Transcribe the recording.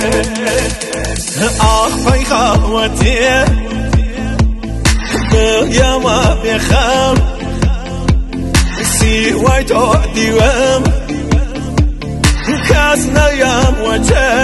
أخفي خواتي يا ما بخام سي وايتو ديوام كاسنا يا وجه